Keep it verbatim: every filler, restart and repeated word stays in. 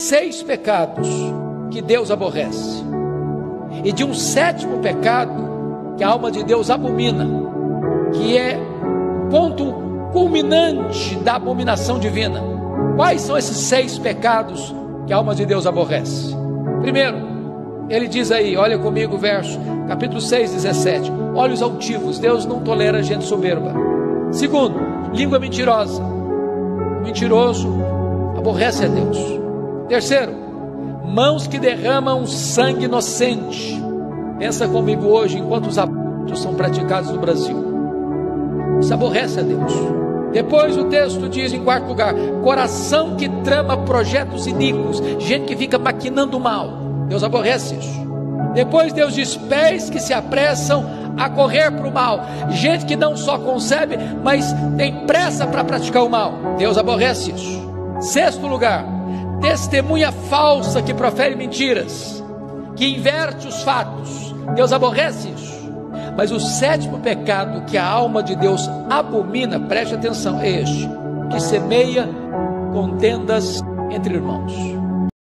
seis pecados que Deus aborrece, e de um sétimo pecado que a alma de Deus abomina, que é ponto culminante da abominação divina. Quais são esses seis pecados que a alma de Deus aborrece? Primeiro, ele diz aí, olha comigo o verso, capítulo seis, dezessete, olhos altivos. Deus não tolera gente soberba. Segundo, língua mentirosa. Mentiroso aborrece a Deus. Terceiro, mãos que derramam sangue inocente. Pensa comigo hoje, enquanto os abortos são praticados no Brasil, isso aborrece a Deus. Depois o texto diz, em quarto lugar, coração que trama projetos iníquos, gente que fica maquinando mal. Deus aborrece isso. Depois Deus diz, pés que se apressam a correr para o mal, gente que não só concebe, mas tem pressa para praticar o mal. Deus aborrece isso. Sexto lugar, testemunha falsa que profere mentiras, que inverte os fatos. Deus aborrece isso. Mas o sétimo pecado que a alma de Deus abomina, preste atenção, é este: que semeia contendas entre irmãos.